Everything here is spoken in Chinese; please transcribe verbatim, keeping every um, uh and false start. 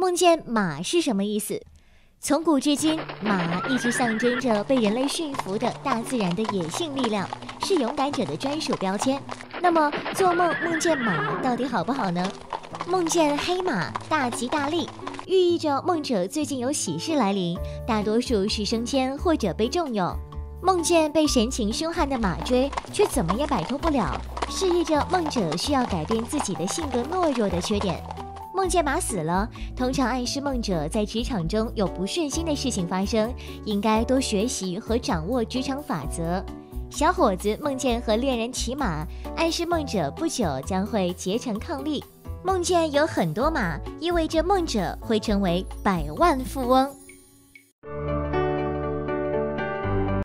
梦见马是什么意思？从古至今，马一直象征着被人类驯服的大自然的野性力量，是勇敢者的专属标签。那么，做梦梦见马到底好不好呢？梦见黑马大吉大利，寓意着梦者最近有喜事来临，大多数是升迁或者被重用。梦见被神情凶悍的马追，却怎么也摆脱不了，示意着梦者需要改变自己的性格懦弱的缺点。梦见马死了，通常暗示梦者在职场中有不顺心的事情发生，应该多学习和掌握职场法则。小伙子梦见和恋人骑马，暗示梦者不久将会结成伉俪。梦见有很多马，意味着梦者会成为百万富翁。